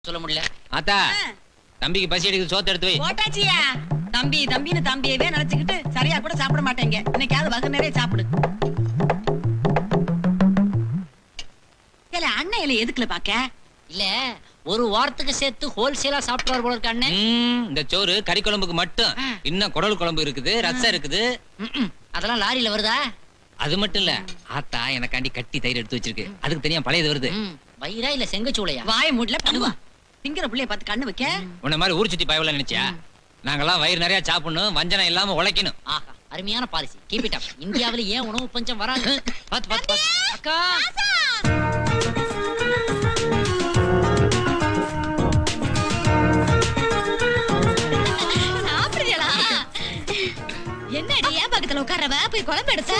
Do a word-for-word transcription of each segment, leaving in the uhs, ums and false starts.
சொல்ல முடியல. ஆத்தா தம்பிக்கு பசி எடுக்குது, சோத்து எடுத்து வை. போட்டாச்சியா தம்பி தம்பின்னு தம்பியவே நினைச்சுக்கிட்டு சரியா கூட சாப்பிட மாட்டேங்க. இன்னைக்காவது வகை நிறைய சாப்பிடு. அண்ணன் இலை எதுக்குல பாக்க? இல்ல ஒரு வாரத்துக்கு சேர்த்து ஹோல்சேலா சாப்பிடுவார் போல இருக்க அண்ணன். இந்த சோறு கறி குழம்புக்கு மட்டும். இன்னும் குடல் குழம்பு இருக்குது, ரசம் இருக்குது. அதெல்லாம் லாரியில வருதா? அது மட்டும் இல்ல, ஆத்தா எனக்காண்டி கட்டி தயிர் எடுத்து வச்சிருக்கு. அதுக்கு தெரியாம பழையது வருது. வயிறா இல்ல செங்கச்சூளையா? வாய மூடல பண்ணுவா. திங்கிற புள்ளைய பார்த்து கண்ணு வைக்க. உன்ன மாதிரி ஊர் சுத்தி பயவல நினைச்சியா? நாங்கெல்லாம் வயிறு நிறைய சாப்பிடணும், வஞ்சனம் இல்லாம உழைக்கணும். ஆஹா, அருமையான பாலிசி. Keep it up. இந்தியாவுல ஏன் உணவு பஞ்சம் வராது? பாத்து பாத்து பாத்து. அக்கா என்னடி ஏன் பக்கத்துல உட்காரவ? போய் குழம்பு எடுத்தா.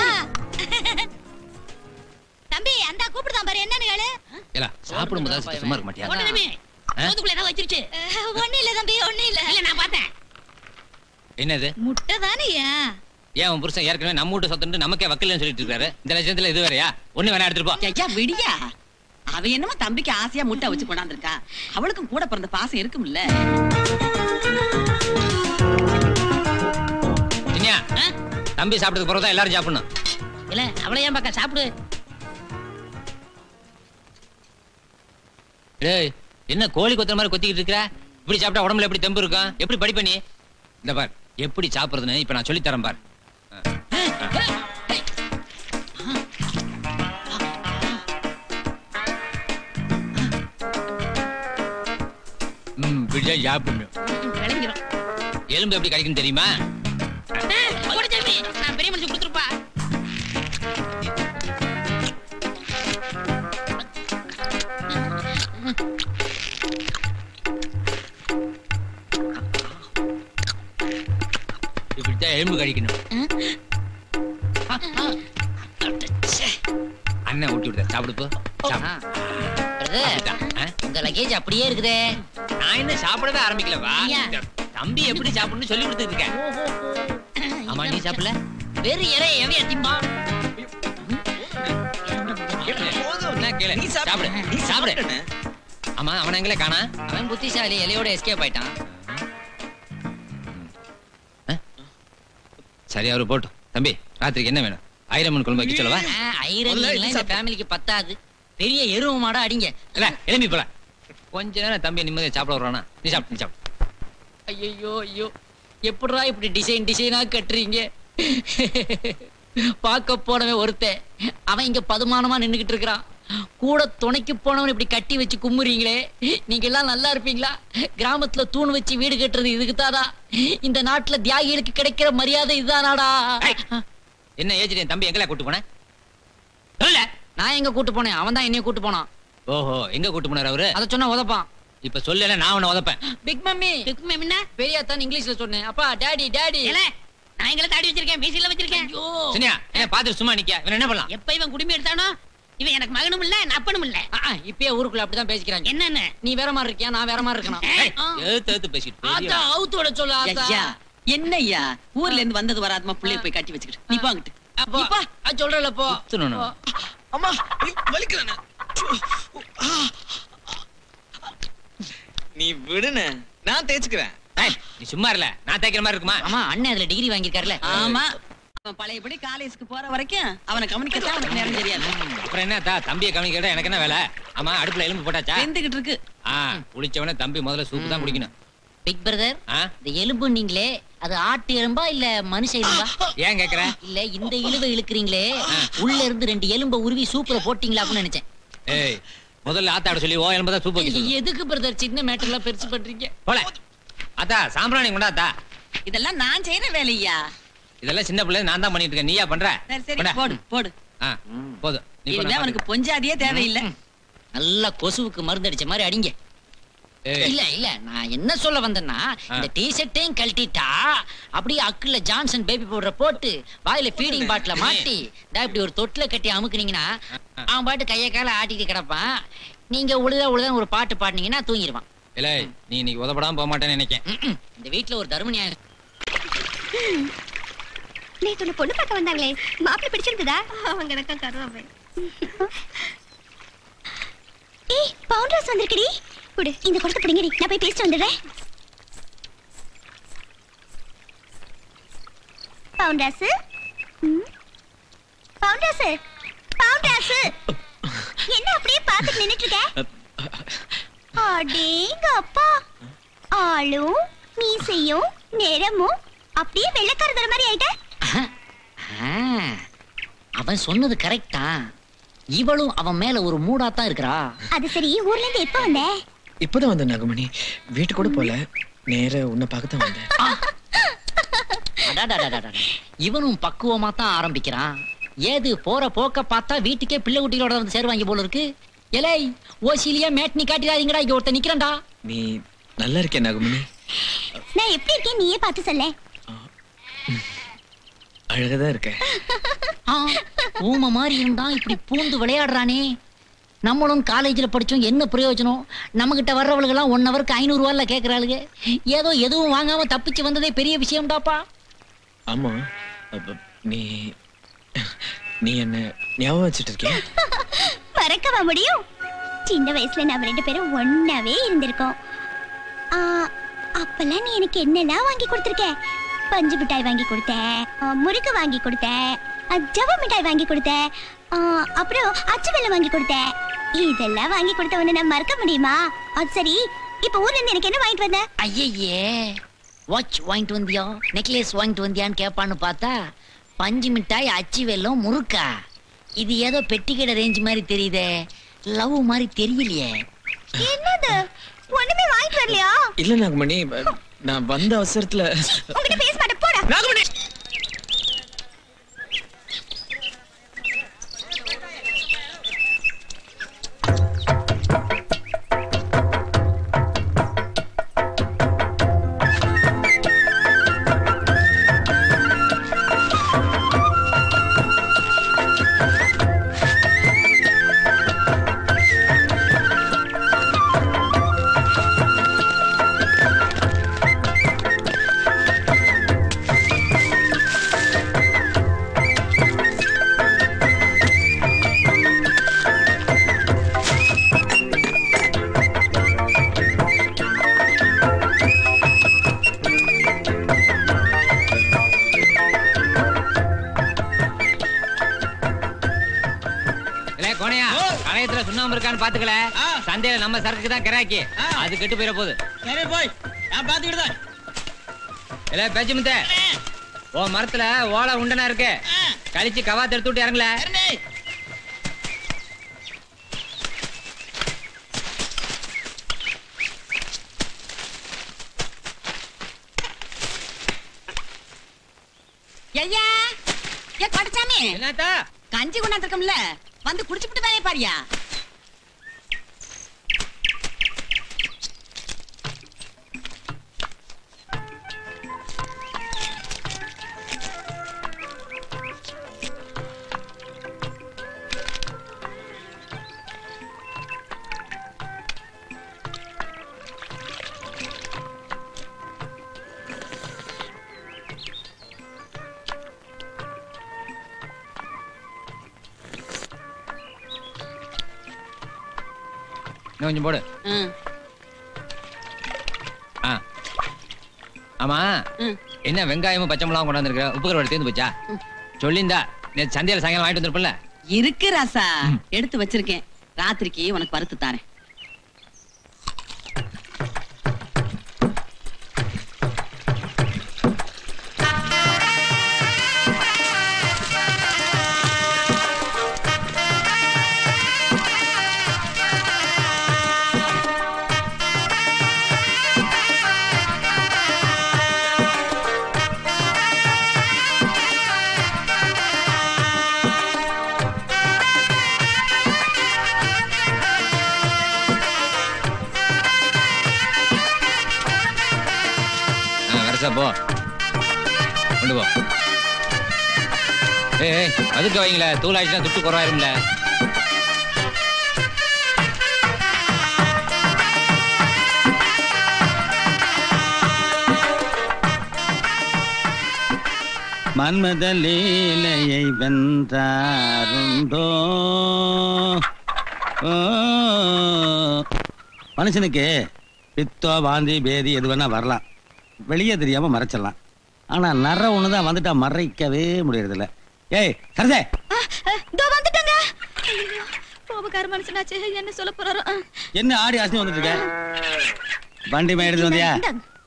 தம்பி அந்த கூப்பிடுதான் பாரு, என்னன்னு கேளு. ஏலா சாப்பிடும் போது சும்மா இருக்க மாட்டியா? ஒண்ணுமே சோதுக்குள்ள ஏதோ வச்சிருச்சு. ஒண்ணு இல்ல தம்பி, ஒண்ணு இல்ல. இல்ல நான் பார்த்தேன். என்னது? முட்டை தானேயா? ஏன் உன் புருஷன் ஏற்கனவே நம்ம வீட்டு சொத்துட்டு நமக்கே வக்கீல்னு சொல்லிட்டு இருக்காரு. இந்த லட்சத்துல இது வேறயா? ஒண்ணு வேணா எடுத்துட்டு போ. ஐயா விடியா. அவ என்னமோ தம்பிக்கு ஆசையா முட்டை வச்சு கொண்டாந்துருக்கா. அவளுக்கும் கூட பிறந்த பாசம் இருக்கும்ல. தம்பி சாப்பிட்டதுக்கு பிறகு தான் எல்லாரும் சாப்பிடணும். இல்ல அவளை ஏன் பாக்க சாப்பிடு. ஏய் என்ன கோழி கொத்துற மாதிரி கொத்திக்கிட்டு இருக்கற? இப்படி சாப்பிட்டா உடம்புல எப்படி தெம்பு இருக்கும்? எப்படி படி பண்ணி? இந்த பார் எப்படி சாப்பிடுறதுன்னு இப்ப நான் சொல்லி தரேன் பார். ம் பிடிச்சா சாப்பிடணும். எலும்பு எப்படி கிடைக்கும் தெரியுமா? பெரிய மனுஷன் கொடுத்துருப்பா. இப்படித்தான் எலும்பு கழிக்கணும். அண்ணன் ஊட்டி விடுத சாப்பிடு போ. உங்க லக்கேஜ் அப்படியே இருக்குதே. நான் என்ன சாப்பிடவே ஆரம்பிக்கலவா? தம்பி எப்படி சாப்பிடணும்னு சொல்லி கொடுத்துட்டு இருக்கேன். ஆமா நீ சாப்பிடல? வேறு இறை எவையா திம்பா? நீ சாப்பிடு, நீ சாப்பிடு. ஆமா அவன் எங்களே காணா? அவன் புத்திசாலி, இலையோட எஸ்கேப் ஆயிட்டான். சரி அவரு போட்டோம். தம்பி ராத்திரிக்கு என்ன வேணும்? ஐரமன் குழம்பு வைக்க சொல்லவா? ஐரமன் இந்த ஃபேமிலிக்கு பத்தாது. பெரிய எருவு மாடா அடிங்க. இல்ல எலும்பி போல. கொஞ்ச நேரம் தம்பி நிம்மதியா சாப்பிட வர்றானா? நீ சாப்பிடு, நீ சாப்பிடு. ஐயோ ஐயோ, எப்படா இப்படி டிசைன் டிசைனா கட்டுறீங்க? பார்க்க போனவன் ஒருத்தன், அவன் இங்க பதுமானமா நின்னுகிட்டு இருக்கிறான். கூட துணைக்கு போனவன் இப்படி கட்டி வச்சு கும்புறீங்களே, நீங்க எல்லாம் நல்லா இருப்பீங்களா? கிராமத்துல தூண் வச்சு வீடு கட்டுறது இதுக்குதாடா? இந்த நாட்டுல தியாகிகளுக்கு கிடைக்கிற மரியாதை இதுதானாடா? என்ன ஏஜ் தம்பி எங்கள கூட்டு போன? நான் எங்க கூட்டு போனேன், அவன் தான் என்னைய கூட்டு போனான். ஓஹோ எங்க கூட்டு போனார் அவரு? அத சொன்னா உதப்பான். இப்ப சொல்லல நான் உன்னை உதப்பேன். Big mummy. பிக் மம்மினா பெரிய தான் இங்கிலீஷ்ல சொன்னேன். அப்பா டாடி டாடி. இல்ல நான் எங்கள தாடி வச்சிருக்கேன், மீசில வச்சிருக்கேன். ஐயோ சனியா என்ன பாத்து சும்மா நிக்க. இவன் என்ன பண்ணலாம்? எப்ப இவன் குடிமை எடுத்தானோ இவன் எனக்கு மகனும் இல்ல அப்பனும் இல்ல. இப்பயே ஊருக்குள்ள அப்படிதான் பேசிக்கிறாங்க. என்னன்னு நீ வேற மாதிரி இருக்கியா, நான் வேற மாதிரி இருக்கணும். ஏத்து ஏத்து பேசிட்டு ஆத்தா அவுத்தோட சொல்ல. ஆத்தா என்னய்யா ஊர்ல இருந்து வந்தது வராதமா புள்ளைய போய் கட்டி வச்சுக்கிட்டு நீ வாங்கிட்டு. அப்பா அது சொல்றல போ. அம்மா வலிக்குறானே. நீ விடுனே, நான் தேய்ச்சுக்கிறேன். நீ சும்மா இல்ல, நான் தேய்க்கிற மாதிரி இருக்குமா? ஆமா அண்ணன் அதுல டிகிரி வாங்கிருக்காருல. ஆமா அவன் பழையபடி காலேஜுக்கு போற வரைக்கும் அவனை கவனிக்கத்தான் அவனுக்கு நேரம் தெரியாது. அப்புறம் என்ன தா தம்பியை கவனிக்கிறத எனக்கு என்ன வேலை? ஆமா அடுப்புல எலும்பு போட்டாச்சா? வெந்துகிட்டு இருக்கு. ஆ குளிச்சவனே தம்பி முதல்ல சூப்பு தான் குடிக்கணும். பிக் பிரதர், இந்த எலும்பு நீங்களே அது ஆட்டு எலும்பா இல்ல மனுஷ எலும்பா? ஏன் கேக்குற? இல்ல இந்த இழுவை இழுக்கிறீங்களே, உள்ள இருந்து ரெண்டு எலும்ப உருவி சூப்புல போட்டீங்களான்னு நினைச்சேன். ஏய் முதல்ல ஆத்தாட சொல்லி ஓ எலும்பு தான் சூப்பு வைக்க சொல்லு. எதுக்கு பிரதர் சின்ன மேட்டர்ல பெருசு பண்றீங்க? போல அத்தா சாம்பிராணி கொண்டாத்தா. இதெல்லாம் நான் செய்யற வேலையா? இதெல்லாம் சின்ன பிள்ளை நான் தான் பண்ணிட்டு இருக்கேன். நீயா பண்ற? சரி சரி போடு போடு. ஆ போடு. இனிமே அவனுக்கு பொஞ்சாதியே தேவையில்லை. நல்லா கொசுவுக்கு மருந்து அடிச்ச மாதிரி அடிங்க. இல்ல இல்ல நான் என்ன சொல்ல வந்தேன்னா, இந்த டி-ஷர்ட்டையும் கழட்டிட்டா அப்படியே அக்குல ஜான்சன் பேபி பவுடரை போட்டு வாயில ஃபீடிங் பாட்டில மாட்டி இப்படி ஒரு தொட்டில கட்டி அமுக்குனீங்கன்னா அவன் பாட்டு கைய கால ஆட்டிட்டு கிடப்பான். நீங்க உழுத உழுத ஒரு பாட்டு பாடினீங்கன்னா தூங்கிடுவான். இல்ல நீ இன்னைக்கு உதப்படாம போக மாட்டேன்னு நினைக்கிறேன். இந்த வீட்டுல ஒரு தர்மனியா. நேத்து ஒரு பொண்ணு பார்க்க வந்தாங்களே, மாப்பிள்ளை பிடிச்சிருக்குதா? அவங்க எனக்கும் கருவாவே. ஏய் பவுண்டர்ஸ் வந்திருக்கடி. குடு இந்த குடத்தை பிடிங்கடி, நான் போய் பேசிட்டு வந்துடுறேன். பவுண்டாசு பவுண்டாசு பவுண்டாசு என்ன அப்படியே பார்த்துட்டு நின்னுட்டு இருக்க? அடேங்க அப்பா, ஆளும் மீசையும் நிறமும் அப்படியே வெள்ளைக்காரதர மாதிரி ஆயிட்ட. அவன் சொன்னது கரெக்டா? இவளும் அவன் மேல ஒரு மூடாத்தான் இருக்கிறா. அது சரி, ஊர்ல இருந்து எப்ப வந்த? இப்பதான் வந்த நாகமணி. வீட்டு கூட போல, நேர உன்னை பார்க்கத்தான் வந்தேன். இவனும் பக்குவமா தான் ஆரம்பிக்கிறான். ஏது போற போக்க பார்த்தா வீட்டுக்கே பிள்ளை குட்டிகளோட வந்து சேருவாங்க போல இருக்கு. எலை ஓசிலியா மேட்னி காட்டிடாதீங்கடா, இங்க ஒருத்த நிக்கிறேன்டா. நீ நல்லா இருக்கே நாகமணி. நான் எப்படி இருக்கேன் நீயே பார்த்து சொல்ல. அழகதான் இருக்க. ஊம மாதிரி இருந்தா இப்படி பூந்து விளையாடுறானே. நம்மளும் காலேஜில் படிச்சோம், என்ன பிரயோஜனம்? நம்ம கிட்ட வர்றவளுகெல்லாம் ஒன் ஹவருக்கு ஐநூறு ரூபாய்ல கேட்கறாளுங்க. ஏதோ எதுவும் வாங்காம தப்பிச்சு வந்ததே பெரிய விஷயம்டாப்பா. ஆமா, நீ நீ என்ன ஞாபகம் வச்சுட்டு இருக்கியா? மறக்கவா முடியும்? சின்ன வயசுல நம்ம ரெண்டு பேரும் ஒன்னாவே இருந்திருக்கோம். அப்பெல்லாம் நீ எனக்கு என்னெல்லாம் வாங்கி கொடுத்திருக்க? பஞ்சு மிட்டாய் வாங்கி கொடுத்தேன், முறுக்கு வாங்கி கொடுத்தேன், ஜவ மிட்டாய் வாங்கி கொடுத்தேன், அப்புறம் அச்சு வெல்லம் வாங்கி கொடுத்தேன். இதெல்லாம் வாங்கி கொடுத்த உடனே நான் மறக்க முடியுமா? அது சரி, இப்ப ஊர்ல இருந்து எனக்கு என்ன வாங்கிட்டு வந்த? ஐயே, வாட்ச் வாங்கிட்டு வந்தியா, நெக்லஸ் வாங்கிட்டு வந்தியான்னு கேட்பான்னு பார்த்தா பஞ்சு மிட்டாய், அச்சு வெல்லம், முறுக்கா. இது ஏதோ பெட்டிக்கடை ரேஞ்ச் மாதிரி தெரியுதே, லவ் மாதிரி தெரியலையே. என்னது, ஒண்ணுமே வாங்கிட்டு வரலையா? இல்ல நாகமணி, நான் வந்த அவசரத்துல உன்கிட்ட பேச மாட்டேன், போடா. நாகமணி, பாத்துக்கல, சந்தையில நம்ம சரக்கு தான் கிராக்கி, அது கெட்டு போயிட போகுது. சரி போய், நான் பாத்துக்கிட்டுதான். இல்ல பேச்சு முத்த, ஓ மரத்துல ஓலை உண்டனா இருக்கு, கழிச்சு கவாத்து எடுத்து விட்டு இறங்கல. ஐயா, ஏ கடச்சாமி, என்னத்தா கஞ்சி கொண்டாந்துருக்கோம்ல, வந்து குடிச்சுட்டு வேலையை பாரியா. கொஞ்சம் போடு. ஆமா, என்ன வெங்காயமும் பச்சை மிளகாவும் கொண்டாந்துருக்க? உப்பு கருவாடு தேர்ந்து போச்சா? சொல்லிந்தா நேத்து சந்தையில சாயங்காலம் வாங்கிட்டு வந்திருப்பல. இருக்கு ராசா, எடுத்து வச்சிருக்கேன், ராத்திரிக்கு உனக்கு வறுத்து தாரேன். போ கொண்டு போ. ஏய், அதுக்கு வைங்கள, தூள் ஆயிடுச்சுன்னா துட்டு குறையாரும்ல. மன்மத லீலையை வென்றாருண்டோ? மனுஷனுக்கு பித்தோ வாந்தி பேதி எது வேணா வரலாம், வெளியே தெரியாம மறைச்சிடலாம். ஆனா நர ஒண்ணுதான் வந்துட்டா மறைக்கவே முடியறது இல்ல. ஏய் சரதே, இதோ வந்துட்டங்க. கோபக்கார மனுஷனாச்சே, என்ன சொல்ல போறாரோ. என்ன ஆடி அசனி வந்துட்டு இருக்க? வண்டி மே எடுத்து வந்தியா?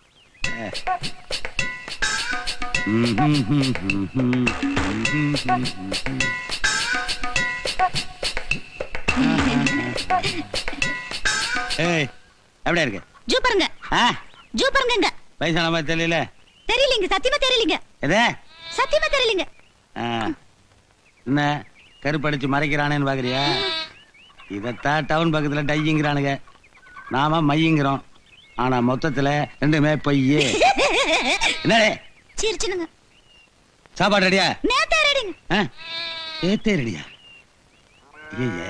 ஏய் எப்படியா இருக்கு? ஜூ பாருங்க. ஜூ பாருங்க. வயசான மாதிரி தெரியல. தெரியலங்க, சத்தியமா தெரியலங்க. எதே? சத்தியமா தெரியலங்க. என்ன கருப்படிச்சு மறைக்கிறானேன்னு பாக்குறியா? இதத்தான் டவுன் பக்கத்துல டைங்கிறானுங்க, நாம மையங்கிறோம். ஆனா மொத்தத்துல ரெண்டுமே பொய்யே. என்னடே சிரிச்சுனுங்க. சாப்பாடு ரெடியா? நேத்தே ரெடிங்க. நேத்தே ரெடியா? ஐயே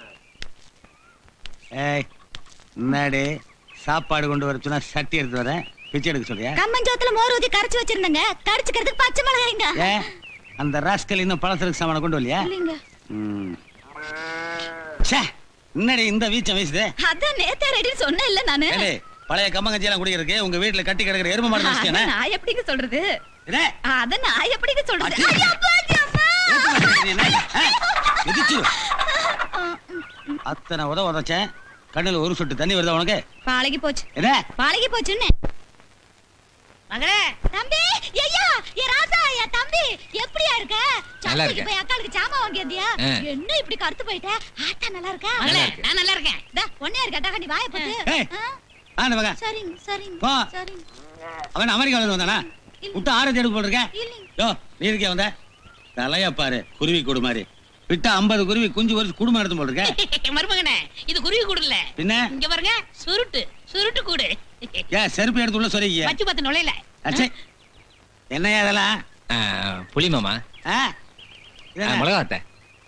ஏய் என்னடே சாப்பாடு கொண்டு வர சொன்னா சட்டி எடுத்து வரேன், பிச்சை எடுக்க சொல்றியா? கம்மஞ்சோத்துல மோர் ஊத்தி கரைச்சு வச்சிருந்தங்க, கரைச்சுக்கிறதுக்கு பச்சை மிளகாய்ங்க. ஏ அந்த ராஸ்கல் இன்னும் பழசருக்கு சாமான கொண்டு வரலையா? இல்லங்க. ம் ச்சே என்னடே இந்த வீச்சம் வீசுதே? அதான் நேத்தே ரெடின்னு சொன்னேன் இல்ல நானு. ஏலே பழைய கம்மங்கஞ்சி எல்லாம் குடிக்கிறதுக்கு உங்க வீட்ல கட்டி கிடக்குற எருமை மாடு வச்சிட்டேனே. நான் எப்படிங்க சொல்றது? இதே அத நான் எப்படிங்க சொல்றது? ஐயா அப்பா அப்பா எதிச்சு அத்தனை உத உதச்சேன், கண்ணுல ஒரு சொட்டு தண்ணி வருதா உனக்கு? பாலகி போச்சு. என்ன பாலகி போச்சுன்னு மகளே. தம்பி ஐயா ஏ ராசா ஏ தம்பி எப்படியா இருக்க? நல்லா சந்தைக்கு இருக்கேன். போய் அக்காளுக்கு சாமா வாங்கியதியா? ஆ. என்ன இப்படி கருத்து போயிட்ட? ஆத்தா நல்லா இருக்கா? மகளே நான் நல்லா இருக்கேன். டா ஒண்ணே இருக்க டா நீ வாயை போட்டு. ஏய் ஆன மக சரிங்க சரிங்க போ. சரிங்க. அவன் அமெரிக்கால இருந்து வந்தானா? விட்டு ஆறு தேடு போட்டுருக்க. இல்லைங்க. யோ நீ இருக்கே வந்த தலைய பாரு, குருவி கூடு மாதிரி விட்டா ஐம்பது குருவி குஞ்சு ஒரு குடும்பம் எடுத்து போட்டுருக்க. மருமகனே இது குருவி கூடு இல்ல. பின்ன இங்க பாருங்க, சுருட்டு சுருட்டு கூடு. ஏன் செருப்பு எடுத்து உள்ள சொல்லிக்க? பச்சு பத்து நுழையில. அச்சே என்னையா அதெல்லாம்? புளி மாமா, ஆ, இதென்ன? மிளகா அத்தை,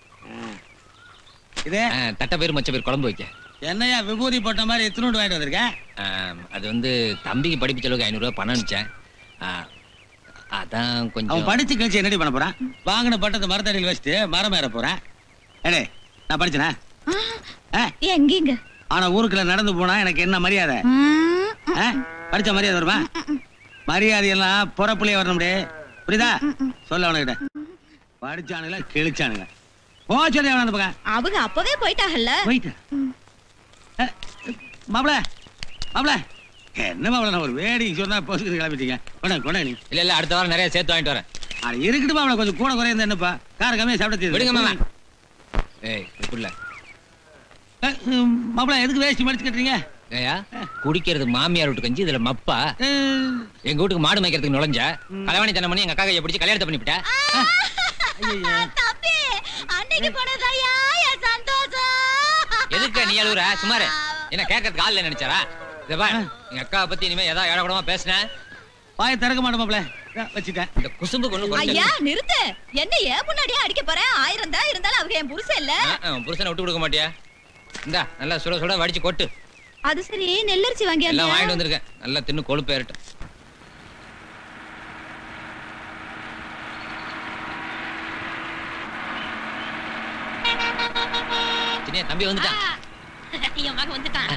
இது தட்டை பேர் மச்ச பேர் குழம்பு வைக்க. என்னையா விபூதி போட்ட மாதிரி எத்தனோண்டு வாங்கிட்டு வந்திருக்க? அது வந்து தம்பிக்கு படிப்பு செலவுக்கு ஐநூறு ரூபாய் பணம் அனுப்பிச்சேன். அதான் அவன் கொஞ்சம் படிச்சு கழிச்சு என்னடி பண்ண போறான்? வாங்கின பட்டத்தை மரத்தடியில் வச்சுட்டு மரம் ஏற போறேன். ஏடே நான் படிச்சனா? எங்கீங்க? ஆனா ஊருக்குள்ள நடந்து போனா எனக்கு என்ன மரியாதை? ஆ? படிச்ச மரியாதை வருமா? மரியாதை எல்லாம் பொறப்புலயே வரணும்டே, புரியுதா? சொல்ல அவனுக்கிட்ட படிச்சானுங்களா கிழிச்சானுங்க. போ சொல்லி அவன அந்த பக்கம் அவங்க அப்பவே போயிட்டாங்கல்ல. போயிட்டு மாப்பிள மாப்பிள என்ன மாப்பிள, நான் ஒரு வேடிக்கை சொன்னா போசுக்கு கிளம்பிட்டீங்க. கொண்டா கொண்டா நீ. இல்ல இல்ல அடுத்த வாரம் நிறைய சேர்த்து வாங்கிட்டு வரேன். அது இருக்கட்டும் மாப்பிள, கொஞ்சம் கூட குறைய என்னப்பா, கார கம்மியா சாப்பிட விடுங்க மாமா. ஏய் இப்படில மாப்பிள எதுக்கு வேஸ்ட் மடிச்சு கட்டுறீங்க? ஏயா குடிக்கிறது மாமியார் வீட்டு கஞ்சி, இதுல மப்பா. எங்க வீட்டுக்கு மாடு மேய்க்கிறதுக்கு நுழைஞ்ச கலவாணி தனம் பண்ணி எங்க அக்கா கையை பிடிச்சி கல்யாணத்தை பண்ணிவிட்ட. தம்பி அன்னைக்கு போனதாயா என் சந்தோஷம். எதுக்கு நீ அழுகுற? சுமாரு என்ன கேட்கறதுக்கு ஆள் நினைச்சாரா? எங்க அக்காவை பத்தி இனிமே ஏதாவது இடக்கூடமா பேசின பாய திறக்க மாட்டோம் மாப்பிள, வச்சுட்டேன். இந்த குசும்பு கொண்டு ஐயா நிறுத்து. என்ன ஏன் முன்னாடியே அடிக்க போறேன்? ஆயிரம் தான் இருந்தாலும் அவங்க என் புருஷன் இல்ல. புருஷனை விட்டு கொடுக்க மாட்டியா? இந்தா நல்லா சுட சுட வடிச்சு கொட்டு. அது சரி, நெல்லரிசி வாங்கியா? எல்லாம் வாங்கிட்டு வந்திருக்கேன், நல்லா தின்னு கொழுப்பு ஏறட்டும். சின்ன தம்பி வந்துட்டான். என் மகன் வந்துட்டான்.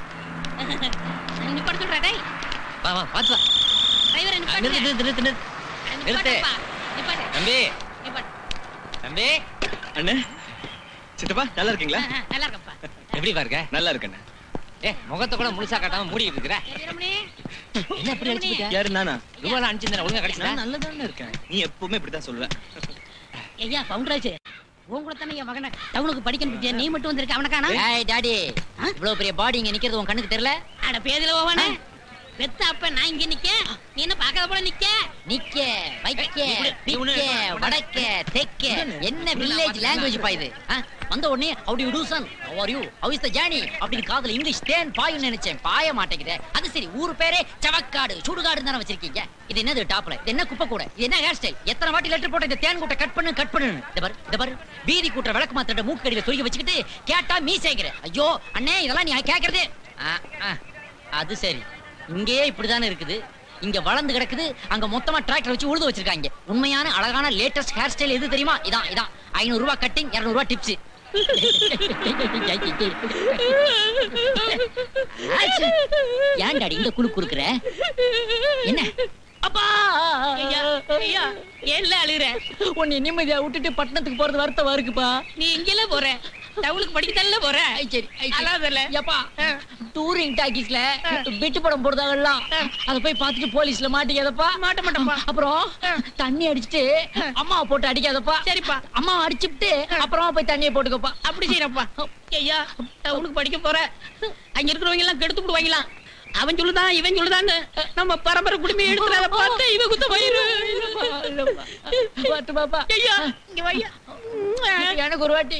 நீ படுத்து சொல்ற டேய். வா வா பாத்து வா. டிரைவர் என்ன நிறுத்து பண்ணு? நிறுத்து நிறுத்து நிறுத்து. நிப்பாட்டு. தம்பி நிப்பாட்டு. தம்பி. அண்ணே சித்தப்பா நல்லா இருக்கீங்களா? நல்லா இருக்கப்பா. எப்படி பாருங்க? நல்லா இருக்கண்ணே. ஏ முகத்தை கூட முழுசா காட்டாம மூடிட்டு இருக்கற. வீரமணி என்ன இப்படி அடிச்சிட்ட? யாரு நானா? ரூபால அனுப்பிச்சிருந்தா ஒழுங்கா கடிச்சா. நான் நல்லா தானே இருக்கேன். நீ எப்பவுமே இப்படி தான் சொல்லுவ. ஐயா பவுண்டராஜ் உன் கூட தானே என் மகனை டவுனுக்கு படிக்கணும். நீ மட்டும் வந்திருக்க, அவனை காணோம். ஏய் டாடி, இவ்வளவு பெரிய பாடி இங்க நிக்கிறது உன் கண்ணுக்கு தெரியல? அட பேதில ஓவானே. பெத்த அப்ப நான் இங்க நிக்க, நீ என்ன பாக்காத போல நிக்க. நிக்க வைக்க பிக்க வடக்க தெக்க என்ன வில்லேஜ் லாங்குவேஜ் பா இது? ஆ? வந்த உடனே how do you do son, how are you, how is the journey அப்படின்னு காதுல இங்கிலீஷ் தேன் பாயும்னு நினைச்சேன், பாய மாட்டேங்குதே. அது சரி, ஊரு பேரே சவக்காடு சுடுகாடு தானே வச்சிருக்கீங்க. இது என்னது டாப்ல? இது என்ன குப்பை கூட? இது என்ன ஹேர் ஸ்டைல்? எத்தனை வாட்டி லெட்டர் போட்ட இந்த தேன் கூட்ட கட் பண்ணு கட் பண்ணு. இந்த பாரு இந்த பாரு வீதி கூட்ட விளக்கு மாத்திர மூக்கடியில துருகி வச்சுக்கிட்டு கேட்டா மீசைங்கிற. ஐயோ அண்ணே, இதெல்லாம் நீ கேக்குறது? அது சரி, இங்கேயே இப்படிதானே இருக்குது. இங்க வளர்ந்து கிடக்குது, அங்க மொத்தமா டிராக்டர் வச்சு உழுது வச்சிருக்காங்க. உண்மையான அழகான லேட்டஸ்ட் ஹேர் ஸ்டைல் எது தெரியுமா? இதான் இதான் ஐநூறு ரூபாய் கட்டிங், இருநூறு ரூபாய் டிப்ஸ். ஏன் டாடி இந்த குழு குறுக்குற? என்ன அப்பா ஐயா ஐயா ஏன்ல அழுகுற? உன்னை நிம்மதியா விட்டுட்டு பட்டணத்துக்கு போறது வருத்தமா இருக்குப்பா. நீ இங்கல போற? டவுனுக்கு படிக்கதல்ல போற? ஐ சரி ஐ அலாதல. ஏப்பா டூரிங் டாக்கீஸ்ல பிட்டு படம் போடுறாங்கல்ல, அத போய் பார்த்துட்டு போலீஸ்ல மாட்டிக்காதப்பா. மாட்ட மாட்டப்பா. அப்புறம் தண்ணி அடிச்சிட்டு அம்மாவை போட்டு அடிக்காதப்பா. சரிப்பா. அம்மா அடிச்சுட்டு அப்புறமா போய் தண்ணியை போட்டுக்கப்பா. அப்படி செய்யறப்பா. ஐயா டவுனுக்கு படிக்க போற, அங்க இருக்கிறவங்க எல்லாம் கெடுத்து விடுவாங்களாம். அவன் சொல்லுதான் இவன் சொல்லுதான்னு நம்ம பரம்பரை குடும்பம் எடுத்துறத பார்த்து இவன் குத்த வயிறு. பாத்து பாப்பா. ஐயா இங்க வையா. எனக்கு ஒரு வாட்டி.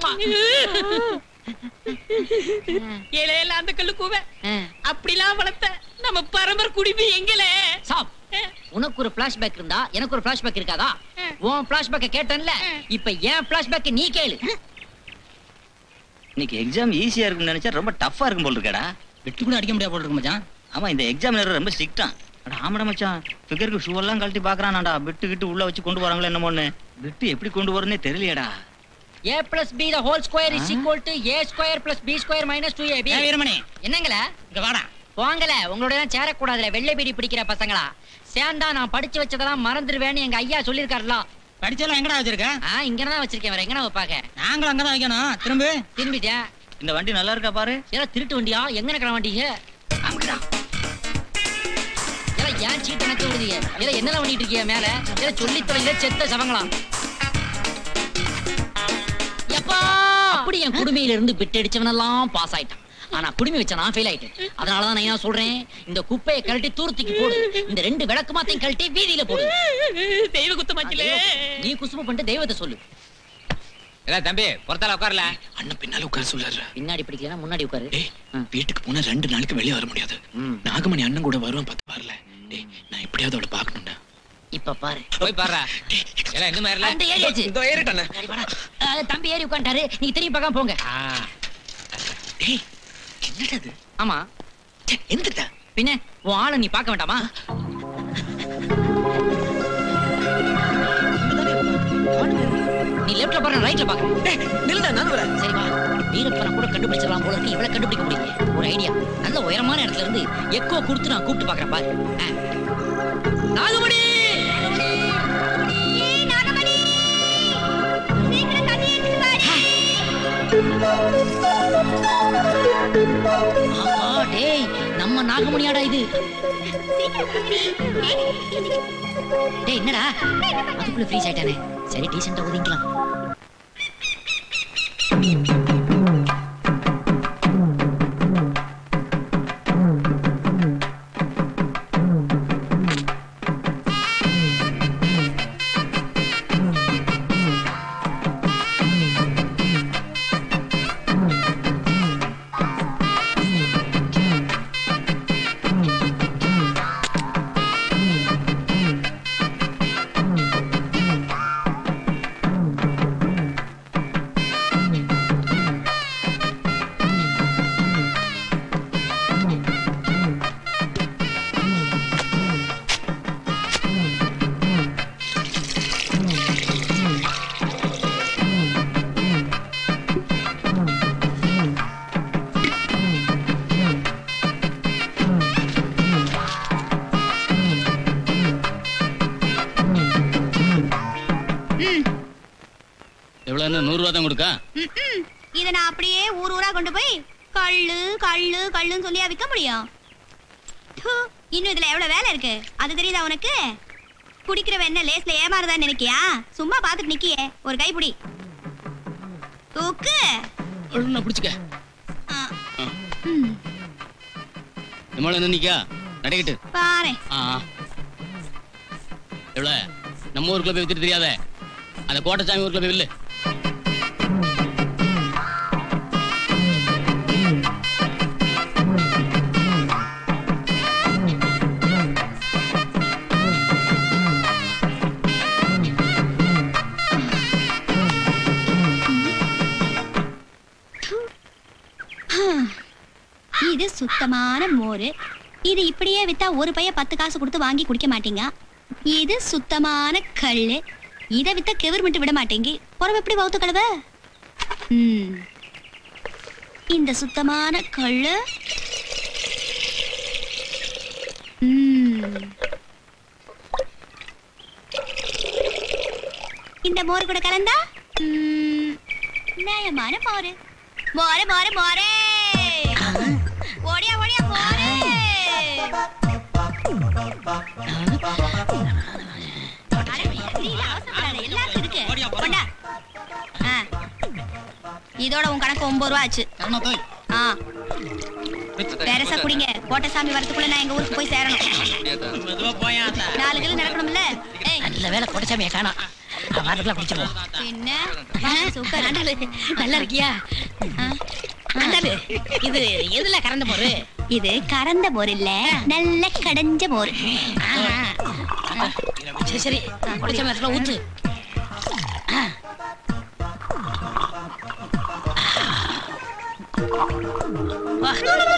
ஏழையில அந்த கல்லு கூவ அப்படிலாம் வளர்த்த நம்ம பரம்பரை குடும்பம் எங்கல? சாப், உனக்கு ஒரு பிளாஷ்பேக் இருந்தா எனக்கு ஒரு பிளாஷ்பேக் இருக்காதா? உன் பிளாஷ்பேக்க கேட்டேன்ல, இப்ப ஏன் பிளாஷ்பேக் நீ கேளு. இன்னைக்கு எக்ஸாம் ஈஸியா இருக்கும்னு நினைச்சா ரொம்ப டஃப்பா இருக்கும் போல இருக்கடா. வெட்டு கூட அடிக்க முடியாது போல இருக்கு மச்சான். ஆமா, இந்த எக்ஸாமினர் ரொம்ப ஸ்ட்ரிக்ட்டா. அட ஆமாடா மச்சான், ஃபிகருக்கு ஷூ எல்லாம் கழட்டி பாக்குறானாடா. பிட்டு கிட்டு உள்ள வச்சு கொண்டு வராங்களா என்னமோன்னு. பிட்டு எப்படி கொண்டு வரனே தெரியலையடா. a plus b the whole square is equal to a square plus b square minus two a b. ஏய் வீரமணி, என்னங்களே இங்க வாடா. போங்கல, உங்களோட எல்லாம் சேர கூடாதுல, வெள்ளை பீடி பிடிக்கிற பசங்களா. சேந்தா நான் படிச்சு வச்சதெல்லாம் மறந்துடுவேன்னு எங்க ஐயா சொல்லிருக்காருல. படிச்செல்லாம் எங்கடா வச்சிருக்க? ஆ, இங்கதான் வச்சிருக்கேன். வேற எங்கடா வைப்பாங்க? நாங்களும் அங்கதான் வைக்கணும். திரும்ப திரும்பிட்டேன். இந்த வண்டி நல்லா இருக்கா பாரு. ஏதோ திருட்டு வண்டியா? எங்க இருக்கிற வண்டிங்க? அங்கடா. ஏதோ ஏன் சீட்டை நச்சு விடுதீங்க? ஏதோ என்னெல்லாம் பண்ணிட்டு இருக்கீங்க மேல? ஏதோ சொல்லி தொலைங்க செத்த சவங்களா. எப்பா அப்படி என் குடுமையில இருந்து பிட்டு அடிச்சவனெல்லாம் பாஸ் ஆயிட்டான். ஆனா குடுமி வச்ச நான் ஃபெயில் ஆயிட்டேன். அதனாலதான் நான் என்ன சொல்றேன், இந்த குப்பையை கழட்டி தூரத்துக்கு போடு, இந்த ரெண்டு விளக்கு மாத்தையும் கழட்டி வீதியில போடு. தெய்வ குத்தமாச்சலே. நீ குசும பண்ணிட்டு தெய்வத்தை சொல்லு. ஏதா தம்பி பொறுத்தால உட்காரல. அண்ணன் பின்னால உட்கார சொல்றாரு. பின்னாடி பிடிக்கலன்னா முன்னாடி உட்காரு. டேய், வீட்டுக்கு போனா ரெண்டு நாளைக்கு வெளியே வர முடியாது. நாகமணி அண்ணன் கூட வருவான், பார்த்து வரல. டேய், நான் எப்படியாவது அவளை பார்க்கணும்டா. இப்ப பாரு, போய் பாருடா. எல்லாம் இன்னும் ஏறல. அந்த ஏறியாச்சு. இதோ ஏறிட்டானே. சரி, வாடா. அஹ், தம்பி ஏறி உட்காந்துட்டாரு, நீங்க திரும்பி பார்க்காம போங்க. டேய், என்னடா இது? ஆமா, எந்திரடா. பின்ன உன் ஆளை நீ பார்க்க வேண்டாமா? நீ லெஃப்ட்ல பாரு, ரைட்ல பாக்க. டேய், நில்லுடா, நான் வரேன். சரி வா. வீரப்பனை கூட கண்டுபிடிச்சிடலாம் போல இருக்கு. இவளை கண்டுபிடிக்க முடியல. ஒரு ஐடியா. நல்ல உயரமான இடத்துல இருந்து எக்கோ கொடுத்து நான் கூப்பிட்டு பாக்குறேன் பாரு. ஆ. நாகமணி! ஆஹா, டேய், நம்ம நாகமணியாடா இது. டேய், என்னடா அதுக்குள்ள ஃப்ரீஸ் ஆயிட்டானே. சரி, டீசெண்டா ஒதுங்கிக்கலாம். நூறு ரூபா தான் கொடுக்கா. இத நான் அப்படியே ஊர் ஊரா கொண்டு போய் கள்ளு கள்ளு கள்ளுன்னு சொல்லியா விற்க முடியும்? இன்னும் இதுல எவ்வளவு வேலை இருக்கு அது தெரியுதா உனக்கு? குடிக்கிறவ என்ன லேஸ்ல ஏமாறதான்னு நினைக்கியா? சும்மா பாத்துட்டு நிக்கியே, ஒரு கைப்பிடி தூக்கு. பிடிச்சுக்க. நிக்கா நடிக்கிட்டு பாரு. எவ்வளவு நம்ம ஊருக்குள்ள போய் வித்துட்டு தெரியாத அந்த கோட்டசாமி ஊருக்குள்ள போய் வில்லு. இது சுத்தமான மோரு. இது இப்படியே வித்தா ஒரு பைய பத்து காசு கொடுத்து வாங்கி குடிக்க மாட்டீங்க. இது சுத்தமான கல்லு. இத வித்த கெவர்மெண்ட் விட மாட்டேங்கி புறம் எப்படி வவுத்து கழுவ? ம். இந்த சுத்தமான கள்ளு ம். இந்த மோர் கூட கலந்தா ம், நியாயமான மோரு. மோரு மோரு மோரே ஓடியா ஓடியா மோரே. அட, நீல அவசரப்படாத, எல்லாருக்கும் இருக்கு. கொண்டா. ஆ. இதோட உன் கணக்கு ஒன்பது ரூபா ஆச்சு. ஆ. பெருசா குடிங்க. கோட்டசாமி வரதுக்குள்ள நான் எங்க ஊருக்கு போய் சேரணும். நாலு கிலோ நடக்கணும்ல. ஏய், நல்ல வேலை கொடைச்சாமியை காணோம். வாரத்துக்குள்ள குடிச்சிருவோம். என்ன சூப்பர். நல்லா இருக்கியா? ஆண்டாளு, இது எதுல கறந்த மோரு? இது கறந்த மோர் இல்ல, நல்ல கடைஞ்ச மோர். சரி சரி, கொடைச்சாமி வரத்துல ஊத்து. வா.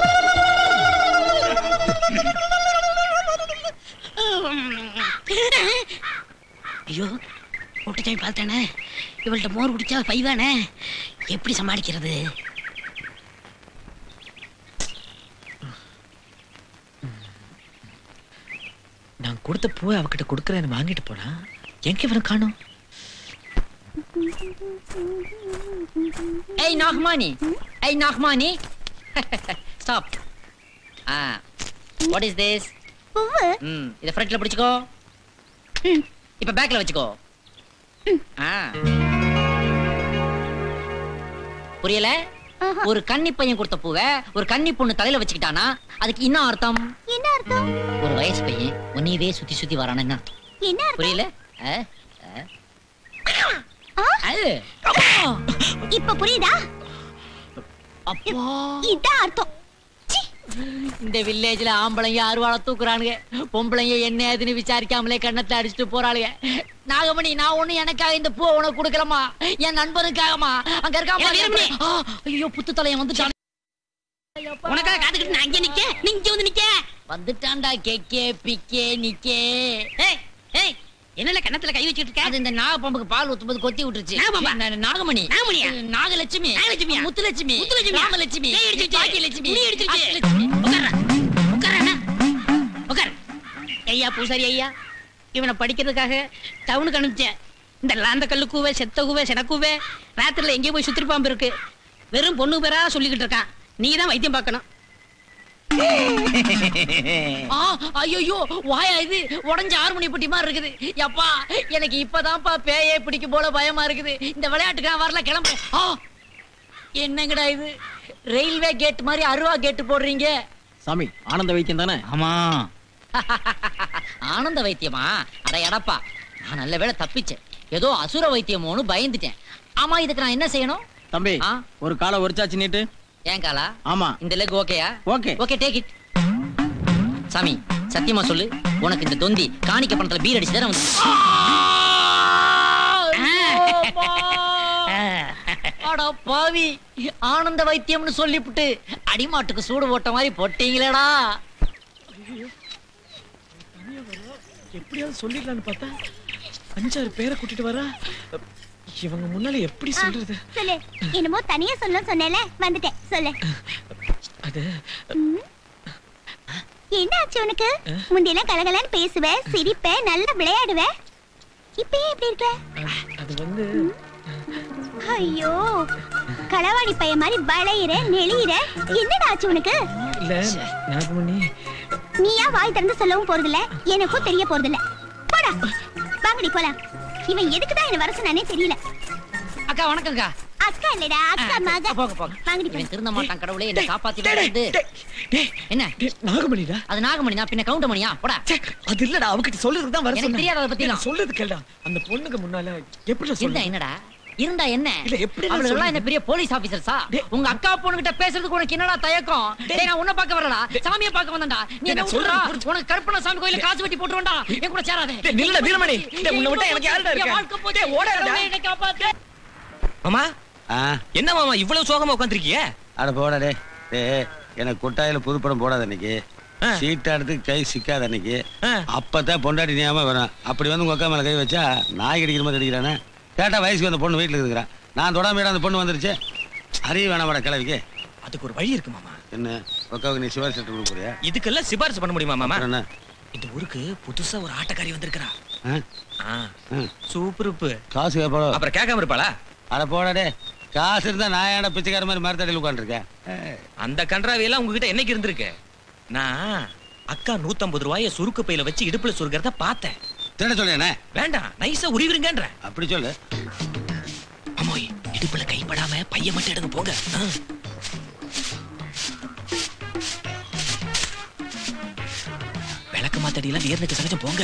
ஐயோ, கொடைச்சாமி பார்த்தானே, இவள்கிட்ட மோர் குடிச்சா பைவானே, எப்படி சமாளிக்கிறது? நான் கொடுத்த பூவை அவகிட்ட கொடுக்கறேன்னு வாங்கிட்டு போனா எங்க இவனை காணோம்? Hey Nagmani, hey Nagmani, stop. Ah, what is this? பூவு. ம், இத ஃப்ரண்ட்ல பிடிச்சுக்கோ. ம். இப்ப பேக்ல வச்சுக்கோ. ஆ. புரியல? ஆஹா. ஒரு கன்னி பையன் கொடுத்த பூவை ஒரு கன்னி பொண்ணு தலையில வச்சுக்கிட்டானா அதுக்கு என்ன அர்த்தம்? என்ன அர்த்தம்? ஒரு வயசு பையன் உன்னையவே சுத்தி சுத்தி வரான்னு என்ன அர்த்தம்? என்ன அர்த்தம்? புரியல? ஆ? ஆ? ஆ? ஆ. இப்ப புரியுதா? அப்பா, இதான் அர்த்தம். சீ. இந்த வில்லேஜ்ல ஆம்பளைங்க அருவாளை தூக்குறானுங்க, பொம்பளைங்க என்ன ஏதுன்னு விசாரிக்காமலே கண்ணத்தை அடிச்சுட்டு போறாளுங்க. நாகமணி, நான் ஒண்ணு எனக்காக இந்த பூவை உனக்கு கொடுக்கலமா, என் நண்பனுக்காகமா. அங்க இருக்காம. ஐயோ, புத்து தலையன் வந்துட்டான். உனக்காக காத்துக்கிட்டு நான் அங்கே நிக்க, நீ இங்க வந்து நிக்க. வந்துட்டான்டா கேக்கே பிக்கே நிக்கே. ஏய் ஏய், என்னல கண்ணத்துல கை வச்சிட்டு இருக்க? அது இந்த நாகப்பாம்புக்கு பால் ஊத்தும்போது கொத்தி விட்டுருச்சு. நாகப்பாம்பா? நான் நாகமணி. நாகமணியா? நாகலட்சுமி. நாகலட்சுமியா? முத்துலட்சுமி. முத்துலட்சுமியா? ராமலட்சுமி. பேய் அடிச்சிருச்சு. பாக்கியலட்சுமி. புலி அடிச்சிருச்சு. அஷ்டலட்சுமி. உட்கார்றா. உட்கார்றா. உட்கார். ஐயா பூசாரி ஐயா, இவனை படிக்கிறதுக்காக டவுனுக்கு அனுப்பிச்சேன். இந்த லாந்த கல்லு கூவை, செத்த கூவை, செனக்கூவை, ராத்திரில எங்கேயோ போய் சுத்திரி பாம்பு இருக்கு. வெறும் பொண்ணு பேரா சொல்லிக்கிட்டு இருக்கான். நீ தான் வைத்தியம் பார்க்கணும். ஐயோ, வாயா இது உடஞ்ச ஆறு மணி பட்டி மாதிரி இருக்குது. யப்பா, எனக்கு இப்பதான்ப்பா பேயே பிடிக்கும் போல பயமா இருக்குது. இந்த விளையாட்டுக்கு நான் வரல, கிளம்பு. ஆ, என்னங்கடா இது, ரயில்வே கேட் மாதிரி அருவா கேட்டு போடுறீங்க? சாமி, ஆனந்த வைத்தியம் தானே? ஆமா. ஆனந்த வைத்தியமா? அட எடப்பா, நான் நல்ல வேளை தப்பிச்சேன். ஏதோ அசுர வைத்தியமோன்னு பயந்துட்டேன். ஆமா, இதுக்கு நான் என்ன செய்யணும்? தம்பி, ஆ? ஒரு காலை ஒரிச்சாச்சு நீட்டு. ஏன் காலா? ஆமா. இந்த லெக் ஓகேயா? ஓகே. Okay, take it. சாமி, சத்தியமா சொல்லு, உனக்கு இந்த தொந்தி காணிக்க பணத்துல பீர் அடிச்சு தானே வந்து. அட பாவி, ஆனந்த வைத்தியம்னு சொல்லிப்புட்டு அடிமாட்டுக்கு சூடு போட்ட மாதிரி போட்டீங்களேடா. எப்படியாவது சொல்லிடலான்னு பார்த்தா அஞ்சாறு பேரை கூட்டிட்டு வரா. இவங்க முன்னால எப்படி சொல்றது? சொல்லு. என்னமோ தனியா சொல்ல சொன்னேல, வந்துட்டேன். சொல்லு. அது ம். என்ன ஆச்சு உனக்கு? முந்தியெல்லாம் கலகலன்னு பேசுவ, சிரிப்ப, நல்லா விளையாடுவ. இப்ப ஏன் இப்படி இருக்க? அது வந்து ஐயோ, களவாணி பைய மாதிரி வளையிற நெளியிற. என்னடா ஆச்சு உனக்கு? இல்ல நாகமணி, நீயா வாய் திறந்து சொல்லவும் போறதில்ல, எனக்கும் தெரிய போறதில்ல. போடா, வாங்கடி போலாம். இவன் எதுக்குதான் என்ன வர சொன்னானே தெரியல. அக்கா வணக்கம்க்கா. அக்கா இல்லடா, அக்கா மக. போங்க போங்க. வாங்கடி இவன் போலாம். திருந்த மாட்டான் கடவுளே, என்ன காப்பாத்தி வந்து. என்ன நாகமணிடா. அது நாகமணினா பின்ன கவுண்டமணியா? போடா. அது இல்லடா, அவகிட்ட சொல்றதுக்கு தான் வர எனக்கு சொன்னேன். தெரியாத அதை பத்தி எல்லாம். சொல்றது கேளுடா. அந்த பொண்ணுக்கு முன்னால எப்படி இருந்தா சொல்றது? என்னடா இருந்தா என்ன? இல்ல, எப்படி நான் அவளுங்க எல்லாம் சொல்றது? என்ன பெரிய போலீஸ் ஆபீசர்ஸா? டேய். உங்க அக்கா பொண்ணுகிட்ட பேசுறதுக்கு உனக்கு என்னடா தயக்கம்? டேய், நான் உன்னை பார்க்க வரலடா, சாமியை பார்க்க வந்தேன்டா. நீ என்ன நான் சொல்றா? சொல்றது புரிஞ்சு- உனக்கு கற்பனை சாமி கோயில காசு வெட்டி போட்டுருவேன்டா. என் கூட சேராதே. டேய், நில்லுடா, வீரமணி. டேய், உன்னை விட்டா எனக்கு யாருடா இருக்கா? என் வாழ்க்கை போச்சு. டேய், ஓடாதடா. கடவுளே, என்னை காப்பாத்து. மாமா, ஆ, என்ன மாமா இவ்வளவு சோகமா உட்காந்துருக்கீங்க? அட போடா டே. டேய், எனக்கு கொட்டாயில புதுப்படம் போடாத அன்னைக்கு, ஆ. சீட்டாடுறதுக்கு கை சிக்காத அன்னைக்கு, ஆ. அப்பதான் பொண்டாட்டி ஞாபகம் வரும். அப்படி வந்து உங்க அக்கா மேல கை வச்சா நாய் கடிக்கிற மாதிரி கடிக்கிறானே. கேட்டா வயசுக்கு வந்த பொண்ணு வீட்டுல இருக்கிறான். நான் தொடாம அந்த பொண்ணு வந்துருச்சு. அறிய வேணாமடா கிளவிக்கு. அதுக்கு ஒரு வழி இருக்கு மாமா. என்ன ஒக்காவுக்கு நீ சிபாரிசு கொடுக்க போறியா? இதுக்கெல்லாம் சிபாரிசு பண்ண முடியுமா மாமா? என்ன இந்த ஊருக்கு புதுசா ஒரு ஆட்டக்காரி வந்திருக்கா. ஆ? சூப்பருப்பு. காசு கேட்பாளோ? அப்புறம் கேட்காம இருப்பாளா? அட போடாடே, காசு இருந்தா நான் ஏன்டா பிச்சைக்கார மாதிரி மரத்தடியில் உட்காந்துருக்கேன்? அந்த கன்றாவி எல்லாம் உங்ககிட்ட என்னைக்கு இருந்திருக்கு? நான் அக்கா நூத்தம்பது ரூபாய சுருக்கு பையில வச்சு இடுப்புல சுருக்கிறத பார்த்தேன். திருட சொல்லேனே? வேண்டாம், நைஸா உருவிடுங்கன்ற. அப்படி சொல்லு. அம்மாய், இடுப்புல கைப்படாம பைய மட்டும் எடுங்க போங்க. விளக்கு மாத்தடியெல்லாம் வீரனுக்கு சகஜம் போங்க.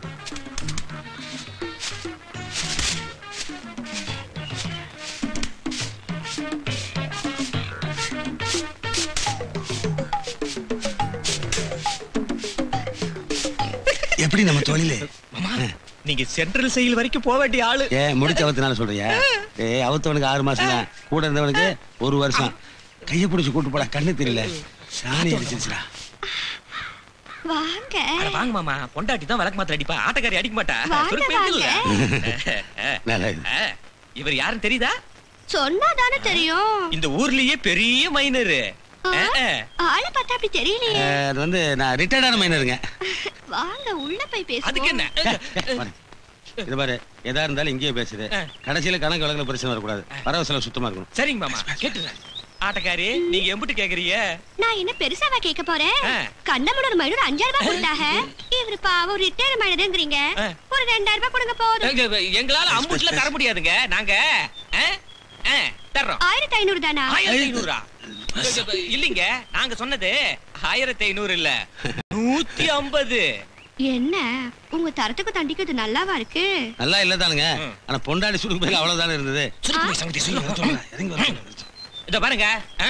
எப்படி நம்ம தொழிலே? நீங்க சென்ட்ரல் செயல் வரைக்கும் போக வேண்டிய ஆளு. ஏ முடிச்ச அவத்தினால சொல்றியா? ஏ அவத்தவனுக்கு ஆறு மாசம் தான், கூட இருந்தவனுக்கு ஒரு வருஷம். கைய பிடிச்சு கூட்டு போடா, கண்ணு தெரியல, சாணி அடிச்சிருச்சுடா. வாங்க. அட வாங்க மாமா, பொண்டாட்டி தான் விளக்கு மாத்திர அடிப்பா, ஆட்டக்காரி அடிக்க மாட்டா. இவர் யாருன்னு தெரியுதா? சொன்னாதானே தெரியும். இந்த ஊர்லயே பெரிய மைனரு. ஆளை பார்த்தா அப்படி தெரியலையே. அது வந்து நான் ரிட்டையர்டான மைனருங்க. வாங்க உள்ள போய் பேசுவோம். அதுக்கு என்ன? இது பாரு, எதா இருந்தாலும் இங்கேயே பேசுது. கடைசியில கணக்கு வழக்குல பிரச்சனை வரக்கூடாது. வரவு செலவு சுத்தமா இருக்கணும். சரிங்க மாமா, கேட்டுறேன். ஆட்டக்காரி, நீங்க எம்பிட்டு கேக்குறீங்க? நான் என்ன பெருசாவா கேட்க போறேன்? கண்ணமுடர் மைனர் அஞ்சாயிரம் ரூபாய் கொடுத்தாங்க. இவரு பாவம் ரிட்டையர் மைனருங்கிறீங்க. ஒரு ரெண்டாயிரம் ரூபாய் கொடுங்க போதும். எங்களால அம்புட்ல தர முடியாதுங்க. நாங்க தர்றோம். ஆயிரத்தி ஐநூறு தானா? ஆயிரத்தி ஐநூறா? இல்லீங்க, நாங்க சொன்னது ஆயிரத்தி ஐநூறு இல்ல, நூத்தி ஐம்பது. என்ன உங்க தரத்துக்கு தண்டிக்கிறது நல்லாவா இருக்கு? நல்லா இல்ல தானுங்க. ஆனா பொண்டாடி சுருக்கு போய் அவ்வளவுதானே இருந்தது. இத பாருங்க.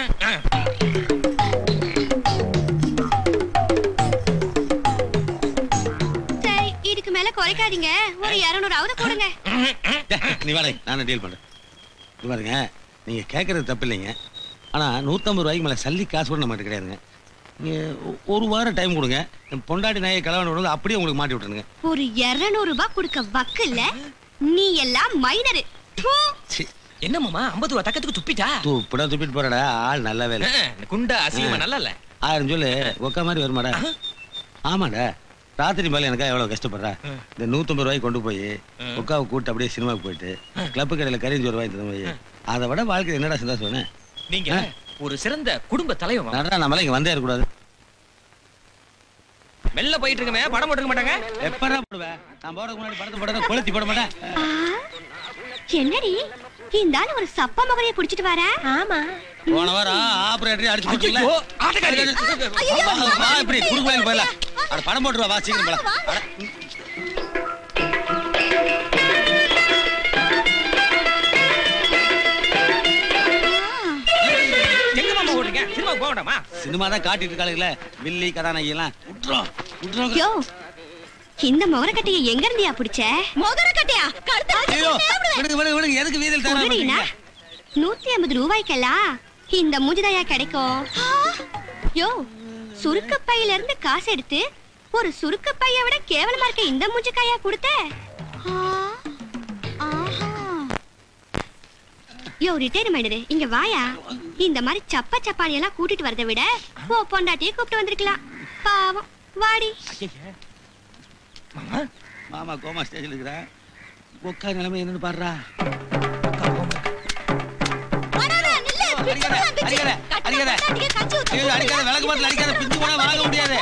சரி, இதுக்கு மேல குறைக்காதீங்க. ஒரு இருநூறாவது போடுங்க. நீ வாடகை, நானே டீல் பண்றேன். இது பாருங்க, நீங்க கேட்கறது தப்பு இல்லைங்க. ஆனா நூத்தம்பது ரூபாய்க்கு மேல சல்லி காசு கூட நம்மகிட்ட கிடையாதுங்க. நீங்க ஒரு வாரம் டைம் கொடுங்க. பொண்டாடி நாயை கலவான அப்படியே உங்களுக்கு மாட்டி விட்டுருங்க. ஒரு இருநூறு ரூபாய் கொடுக்க வக்கு இல்ல. நீ எல்லாம் மைனரு. என்ன மாமா, ஐம்பது ரூபாய் தக்கத்துக்கு துப்பிட்டா? துப்பிடா துப்பிட்டு போறடா, ஆள் நல்ல வேலை. குண்டா அசிங்கமா நல்லா இல்ல. ஆயிரம் சொல்லு, ஒக்கா மாதிரி வருமாடா? ஆமாடா, ராத்திரி மேல எனக்கா எவ்வளவு கஷ்டப்படுறா. இந்த நூத்தம்பது ரூபாய்க்கு கொண்டு போய் ஒக்காவை கூட்டு அப்படியே சினிமாவுக்கு போயிட்டு கிளப்பு கடையில கறிஞ்சோறு வாங்கி தந்த போய் அதை விட வாழ்க்கை என்னடா சந்தோஷம். நீங்க ஒரு சிறந்த குடும்ப தலைவர். நம்மள இங்க வந்தே இருக்க கூடாது. மெல்ல போயிட்டு இருக்கமே, படம் போட்டுக்க மாட்டாங்க. எப்படா போடுவேன்? நான் போறதுக்கு முன்னாடி படத்தை போட கொளுத்தி போட மாட்டேன். என்னடி இந்த ஆளு ஒரு சப்பா மகரைய புடிச்சிட்டு வர? ஆமா, போன வாரம் ஆபரேட்டர் அடிச்சு போட்டுல. ஐயோ ஆட்டக்காரி, வா இப்படி குறுக்கு வழியில போயிடலாம். அட படம் போட்டுருவா, வா சீக்கிரம் போலாம். எங்க மாமா ஓடுங்க? சினிமா போகடாமா? சினிமா தான் காட்டிட்டு இருக்காளுங்களே, வில்லி கதாநாயகி எல்லாம். உட்றோம் உட்றோம். யோ, இந்த மொகரக்கட்டைய எங்க இருந்தியா புடிச்ச? மொகரக்கட்டையா? ஐயோ, விடுங்க விடுங்க விடுங்க, எதுக்கு வீதில தரறீங்க? நூத்தி ஐம்பது ரூபாய்க்கெல்லாம் இந்த மூஞ்சிதாயா கிடைக்கும்? யோ, சுருக்க பையில இருந்து காசு எடுத்து ஒரு சுருக்க பைய விட கேவலமா இருக்க இந்த மூஞ்சிக்காயா கொடுத்த? யோ ரிட்டையர் மைனரு, இங்க வாயா. இந்த மாதிரி சப்ப சப்பானி எல்லாம் கூட்டிட்டு வரதை விட ஓ பொண்டாட்டியை கூப்பிட்டு வந்திருக்கலாம். பாவம், வாடி. மாமா மாமா கோமா ஸ்டேஜ்ல இருக்கிற ஒக்கா நிலைமை என்னன்னு பாடுறா. விளக்கு மாட்டில் அடிக்காத, பிஞ்சு போனா வாங்க முடியாது.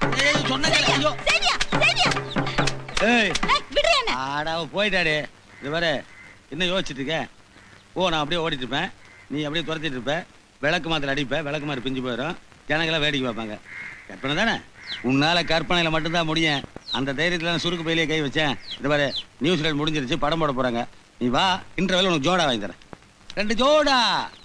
போயிட்டாடு. இது வேற என்ன யோசிச்சுட்டு இருக்க? ஓ, நான் அப்படியே ஓடிட்டு இருப்பேன், நீ அப்படியே துரத்திட்டு இருப்ப. விளக்கு மாத்திர அடிப்ப, விளக்கு மாதிரி பிஞ்சு போயிடும். ஜனங்களாம் வேடிக்கை பார்ப்பாங்க. கற்பனை தானே? உன்னால கற்பனையில மட்டும்தான் முடியும். அந்த தைரியத்துல நான் சுருக்கு பையிலே கை வச்சேன். இந்த மாதிரி நியூஸ் முடிஞ்சிருச்சு, படம் போட போறாங்க. நீ வா, இன்டர்வெல் உனக்கு ஜோடா வாங்கி தரேன். ரெண்டு ஜோடா.